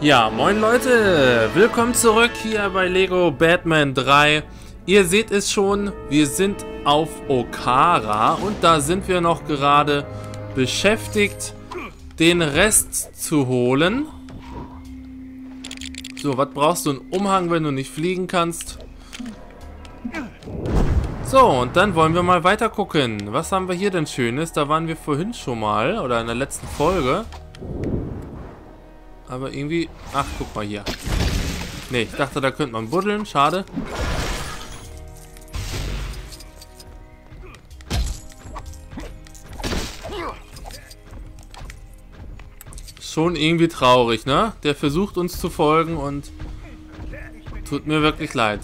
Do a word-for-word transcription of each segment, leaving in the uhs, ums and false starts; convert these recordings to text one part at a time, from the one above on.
Ja, moin Leute, willkommen zurück hier bei Lego Batman drei. Ihr seht es schon, wir sind auf Okara und da sind wir noch gerade beschäftigt, den Rest zu holen. So, was brauchst du? Einen Umhang, wenn du nicht fliegen kannst? So, und dann wollen wir mal weiter gucken. Was haben wir hier denn Schönes? Da waren wir vorhin schon mal, oder in der letzten Folge. Aber irgendwie... Ach, guck mal hier. Ne, ich dachte, da könnte man buddeln. Schade. Schon irgendwie traurig, ne? Der versucht uns zu folgen und... Tut mir wirklich leid.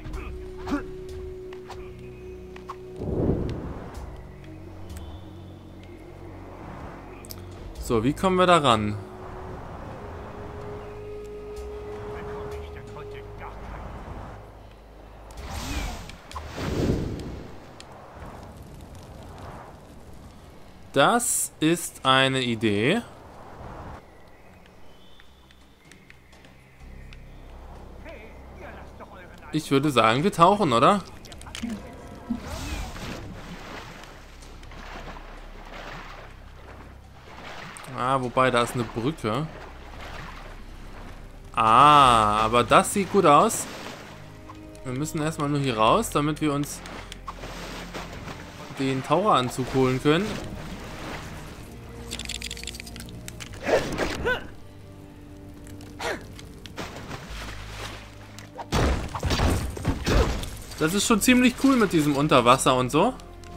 So, wie kommen wir da ran? Das ist eine Idee. Ich würde sagen, wir tauchen, oder? Ah, wobei, da ist eine Brücke. Ah, aber das sieht gut aus. Wir müssen erstmal nur hier raus, damit wir uns den Taucheranzug holen können. Das ist schon ziemlich cool mit diesem Unterwasser und so.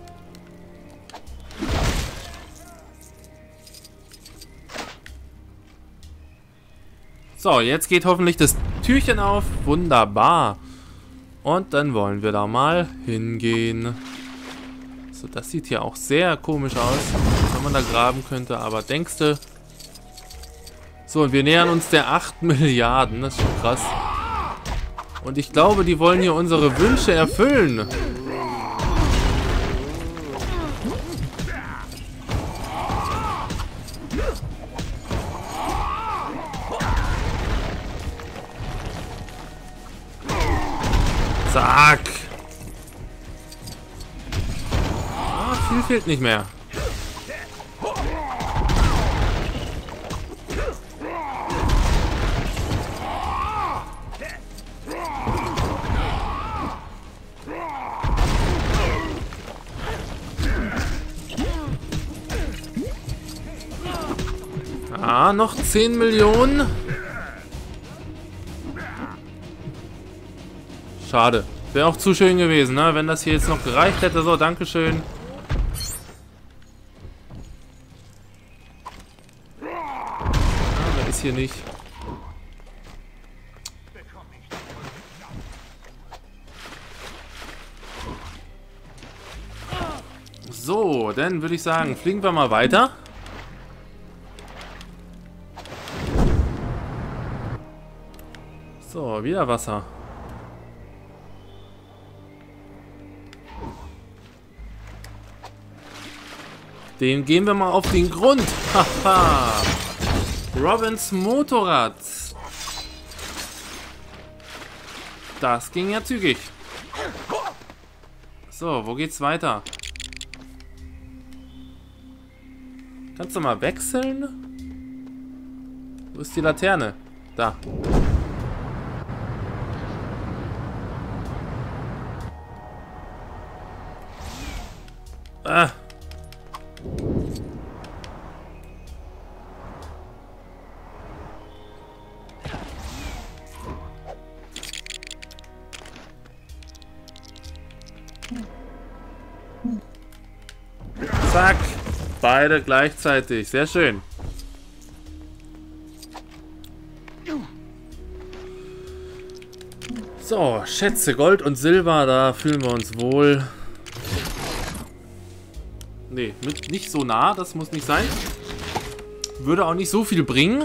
So, jetzt geht hoffentlich das Türchen auf. Wunderbar. Und dann wollen wir da mal hingehen. So, das sieht hier auch sehr komisch aus, wenn man da graben könnte, aber denkste. So, und wir nähern uns der acht Milliarden. Das ist schon krass. Und ich glaube, die wollen hier unsere Wünsche erfüllen. Zack. Ah, viel fehlt nicht mehr. Ah, noch zehn Millionen. Schade. Wäre auch zu schön gewesen, ne? Wenn das hier jetzt noch gereicht hätte. So, dankeschön. Ah, wer ist hier nicht? So, dann würde ich sagen, fliegen wir mal weiter. So, wieder Wasser. Den gehen wir mal auf den Grund. Haha. Robins Motorrad. Das ging ja zügig. So, wo geht's weiter? Kannst du mal wechseln? Wo ist die Laterne? Da. Ah. Zack. Beide gleichzeitig. Sehr schön. So, Schätze, Gold und Silber, da fühlen wir uns wohl. Nee, mit nicht so nah, das muss nicht sein. Würde auch nicht so viel bringen.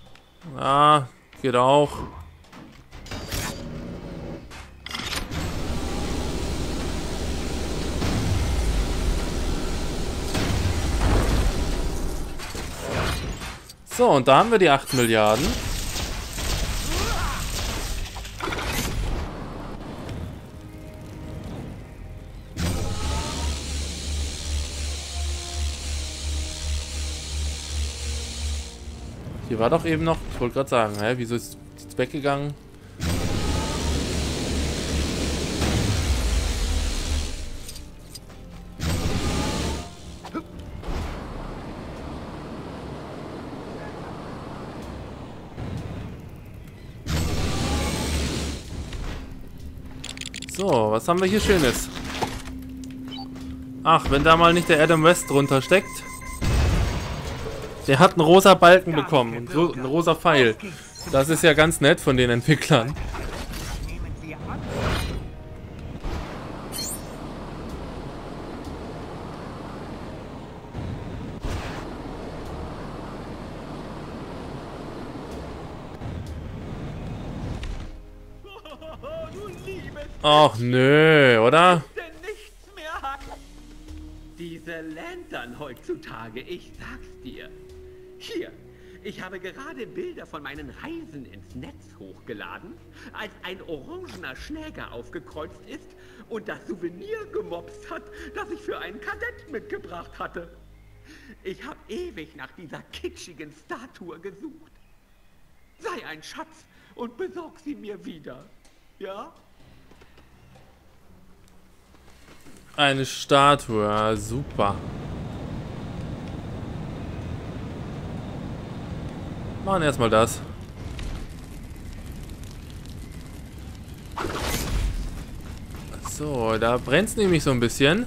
Ah, geht auch. So, und da haben wir die acht Milliarden. Hier war doch eben noch, ich wollte gerade sagen, hä, wieso ist es weggegangen? So, was haben wir hier Schönes? Ach, wenn da mal nicht der Adam West drunter steckt. Der hat einen rosa Balken bekommen und so einen rosa Pfeil. Das ist ja ganz nett von den Entwicklern. Ach nö, oder? Diese Lantern heutzutage, ich sag's dir. Hier, ich habe gerade Bilder von meinen Reisen ins Netz hochgeladen, als ein orangener Schläger aufgekreuzt ist und das Souvenir gemobst hat, das ich für einen Kadett mitgebracht hatte. Ich habe ewig nach dieser kitschigen Statue gesucht. Sei ein Schatz und besorg sie mir wieder, ja? Eine Statue, super. Machen erstmal das. So, da brennt es nämlich so ein bisschen.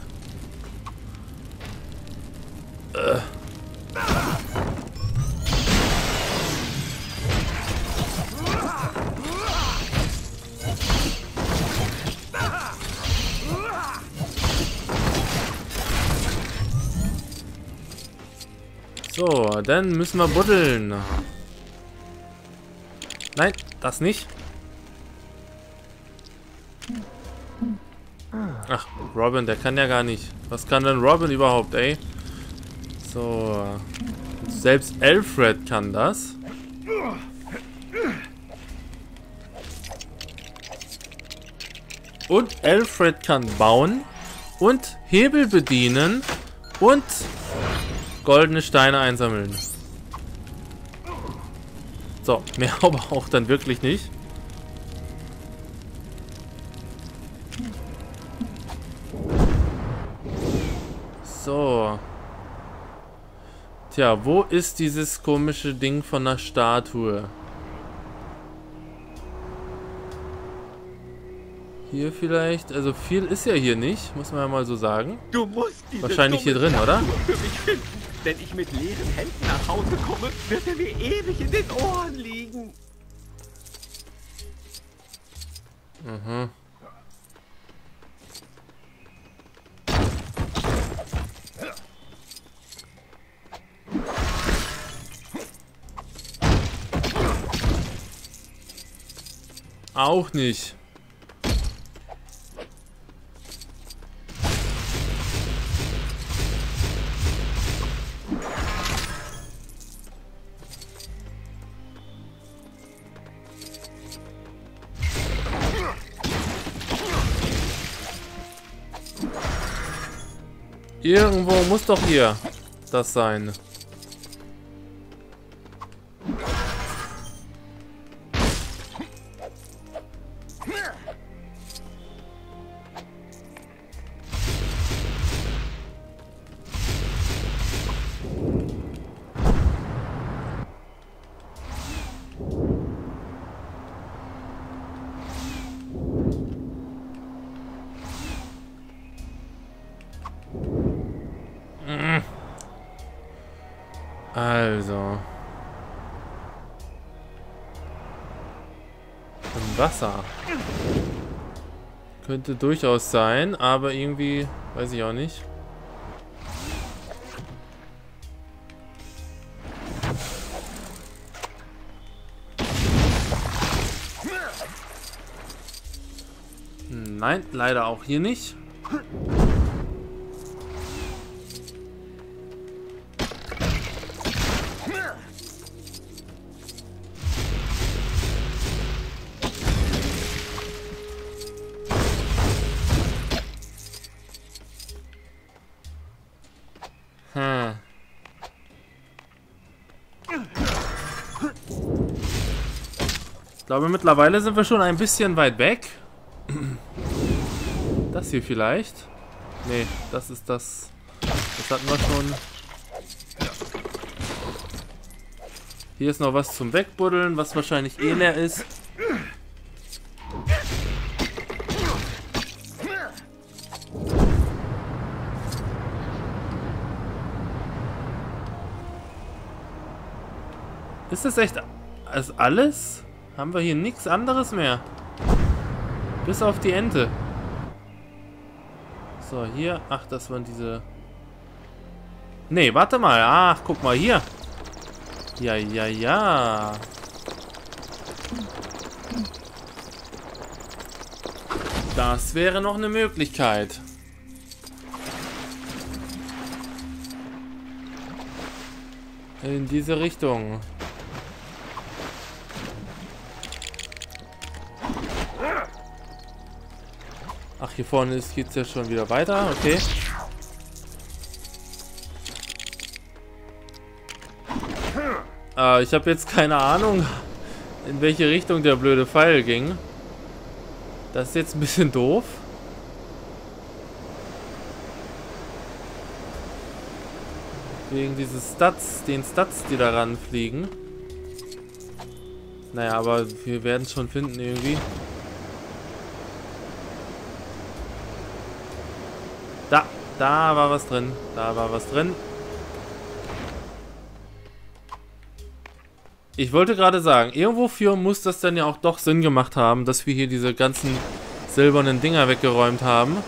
Äh. So, dann müssen wir buddeln. Nein, das nicht. Ach, Robin, der kann ja gar nicht. Was kann denn Robin überhaupt, ey? So. Selbst Alfred kann das. Und Alfred kann bauen. Und Hebel bedienen. Und goldene Steine einsammeln. So, mehr aber auch dann wirklich nicht. So. Tja, wo ist dieses komische Ding von der Statue? Hier vielleicht? Also viel ist ja hier nicht, muss man ja mal so sagen. Du musst diese wahrscheinlich hier drin, oder? Für mich finden. Wenn ich mit leeren Händen nach Hause komme, wird er mir ewig in den Ohren liegen. Mhm. Auch nicht. Irgendwo muss doch hier das sein. Also. Im Wasser. Könnte durchaus sein, aber irgendwie, weiß ich auch nicht. Nein, leider auch hier nicht. Ich glaube, mittlerweile sind wir schon ein bisschen weit weg. Das hier vielleicht. Nee, das ist das. Das hatten wir schon. Hier ist noch was zum Wegbuddeln, was wahrscheinlich eh leer ist. Ist das echt ist alles? Haben wir hier nichts anderes mehr? Bis auf die Ente. So, hier. Ach, das waren diese... Nee, warte mal. Ach, guck mal hier. Ja, ja, ja. Das wäre noch eine Möglichkeit. In diese Richtung. Ach, hier vorne geht es ja schon wieder weiter. Okay. Äh, ich habe jetzt keine Ahnung, in welche Richtung der blöde Pfeil ging. Das ist jetzt ein bisschen doof. Wegen dieses Stats, den Stats, die daran fliegen. Naja, aber wir werden es schon finden irgendwie. Da, da war was drin. Da war was drin. Ich wollte gerade sagen, irgendwofür muss das dann ja auch doch Sinn gemacht haben, dass wir hier diese ganzen silbernen Dinger weggeräumt haben.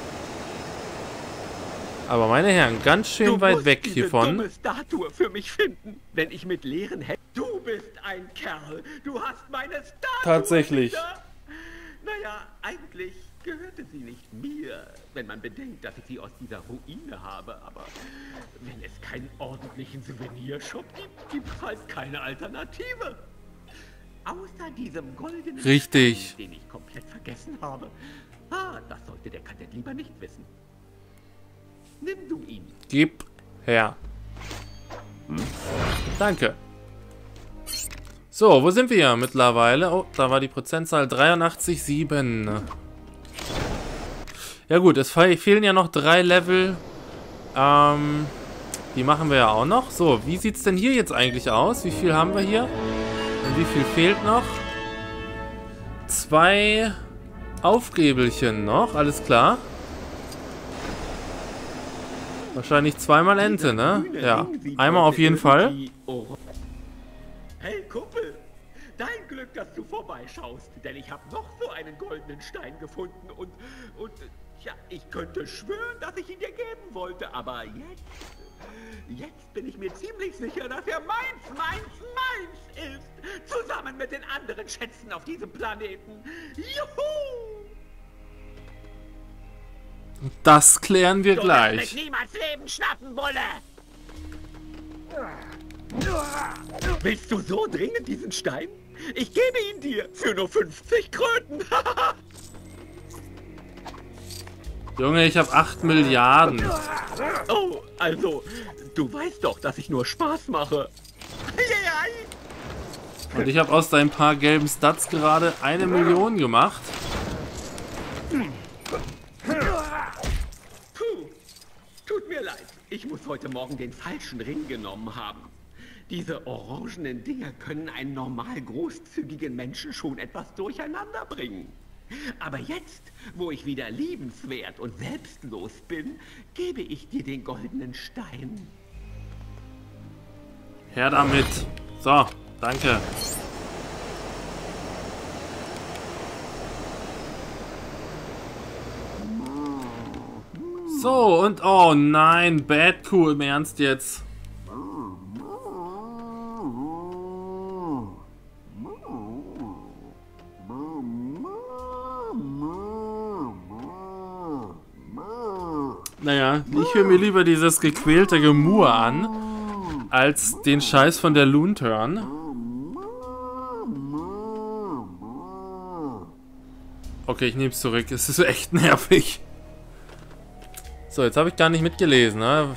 Aber meine Herren, ganz schön du weit musst weg diese hiervon. Dumme Statue für mich finden, wenn ich mit leeren Händen. Du bist ein Kerl. Du hast meine Statue. Tatsächlich. Wieder. Naja, eigentlich gehörte sie nicht mir, wenn man bedenkt, dass ich sie aus dieser Ruine habe. Aber wenn es keinen ordentlichen Souvenirshop gibt, gibt es halt keine Alternative. Außer diesem goldenen Richtig. Stein, den ich komplett vergessen habe. Ah, das sollte der Kadett lieber nicht wissen. Nimm du ihn. Gib her. Danke. So, wo sind wir mittlerweile? Oh, da war die Prozentzahl dreiundachtzig Komma sieben. Ja gut, es fe fehlen ja noch drei Level. Ähm, die machen wir ja auch noch. So, wie sieht es denn hier jetzt eigentlich aus? Wie viel haben wir hier? Und wie viel fehlt noch? Zwei Aufgräbelchen noch, alles klar. Wahrscheinlich zweimal Ente, ne? Ja, einmal auf jeden Fall. Hey Kumpel, dein Glück, dass du vorbeischaust, denn ich habe noch so einen goldenen Stein gefunden und, und, ja, ich könnte schwören, dass ich ihn dir geben wollte, aber jetzt, jetzt bin ich mir ziemlich sicher, dass er meins, meins, meins ist, zusammen mit den anderen Schätzen auf diesem Planeten. Juhu! Das klären wir Du gleich. wirst mich niemals Leben schnappen, Bulle! Willst du so dringend diesen Stein? Ich gebe ihn dir für nur fünfzig Kröten. Junge, ich habe acht Milliarden. Oh, also, du weißt doch, dass ich nur Spaß mache. Und ich habe aus deinen paar gelben Stats gerade eine Million gemacht. Puh, tut mir leid. Ich muss heute Morgen den falschen Ring genommen haben. Diese orangenen Dinger können einen normal großzügigen Menschen schon etwas durcheinander bringen. Aber jetzt, wo ich wieder liebenswert und selbstlos bin, gebe ich dir den goldenen Stein. Her damit. So, danke. So, und oh nein, Bad Cool, im Ernst jetzt. Naja, ich höre mir lieber dieses gequälte Gemurr an, als den Scheiß von der Loonturn. Okay, ich nehme es zurück. Es ist echt nervig. So, jetzt habe ich gar nicht mitgelesen, ne?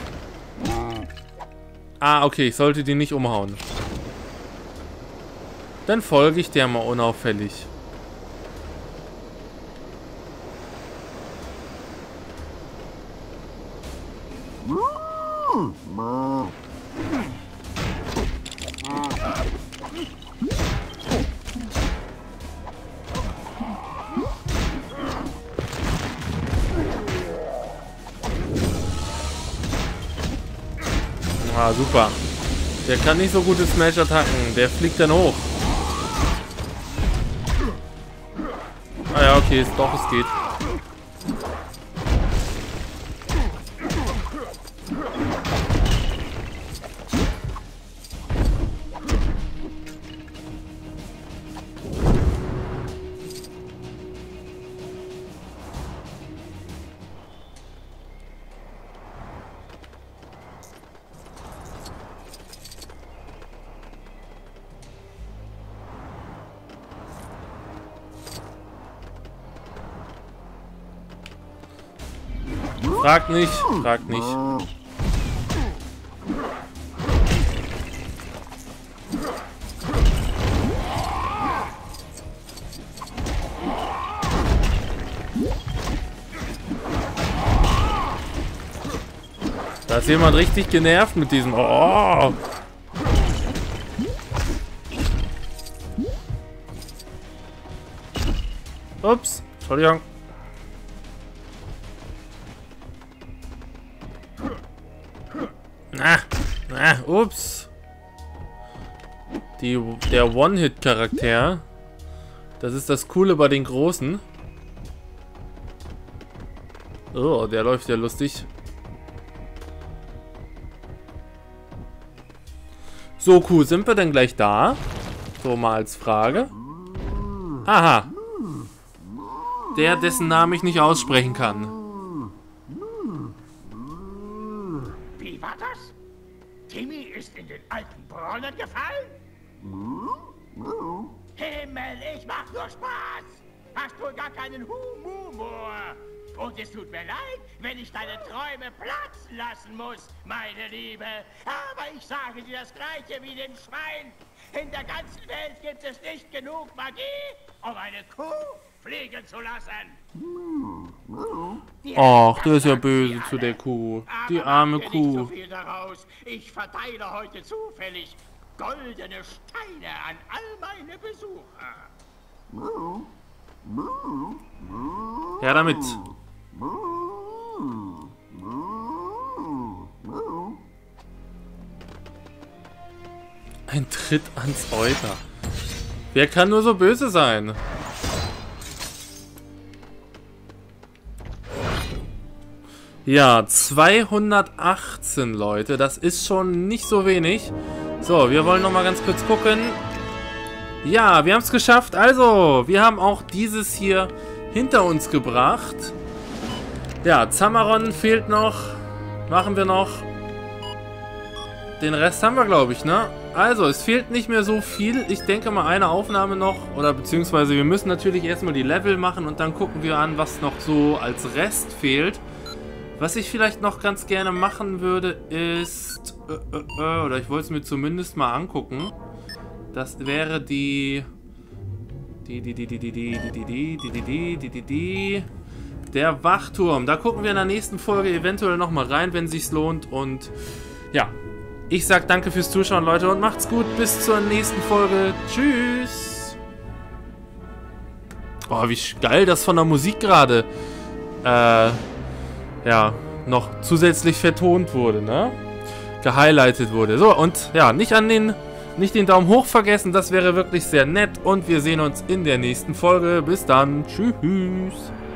Ah, okay, ich sollte die nicht umhauen. Dann folge ich der mal unauffällig. Ah, super. Der kann nicht so gute Smash-Attacken. Der fliegt dann hoch. Ah ja, okay, ist doch, es geht. Frag nicht, frag nicht. Da ist jemand richtig genervt mit diesem. Oh. Ups, Entschuldigung. Ah, ah, ups. Die, der One-Hit-Charakter. Das ist das Coole bei den Großen. Oh, der läuft ja lustig. So, cool. Sind wir denn gleich da? So, mal als Frage. Aha. Der, dessen Namen ich nicht aussprechen kann. Wie war das? Timmy ist in den alten Brunnen gefallen? Himmel, ich mach nur Spaß! Hast wohl gar keinen Humor! Und es tut mir leid, wenn ich deine Träume platzen lassen muss, meine Liebe. Aber ich sage dir das Gleiche wie dem Schwein. In der ganzen Welt gibt es nicht genug Magie, um eine Kuh fliegen zu lassen. Ach, der ist ja böse zu der Kuh. Die arme Kuh. Ich verteile heute zufällig goldene Steine an all meine Besucher. Ja, damit. Ein Tritt ans Euter. Wer kann nur so böse sein? Ja, zweihundertachtzehn Leute. Das ist schon nicht so wenig. So, wir wollen noch mal ganz kurz gucken. Ja, wir haben es geschafft. Also, wir haben auch dieses hier hinter uns gebracht. Ja, Zamoron fehlt noch. Machen wir noch. Den Rest haben wir, glaube ich, ne? Also, es fehlt nicht mehr so viel. Ich denke mal eine Aufnahme noch. Oder beziehungsweise wir müssen natürlich erstmal die Level machen und dann gucken wir an, was noch so als Rest fehlt. Was ich vielleicht noch ganz gerne machen würde, ist... Äh, äh, oder ich wollte es mir zumindest mal angucken. Das wäre die... Die, die, die, die, die, die, die, die, die, die, die, die, die, die... Der Wachturm. Da gucken wir in der nächsten Folge eventuell nochmal rein, wenn es sich lohnt. Und ja, ich sag danke fürs Zuschauen, Leute, und macht's gut. Bis zur nächsten Folge. Tschüss. Oh, wie geil das von der Musik gerade äh, ja, noch zusätzlich vertont wurde, ne? Gehighlightet wurde. So, und ja, nicht an den, nicht den Daumen hoch vergessen. Das wäre wirklich sehr nett. Und wir sehen uns in der nächsten Folge. Bis dann. Tschüss.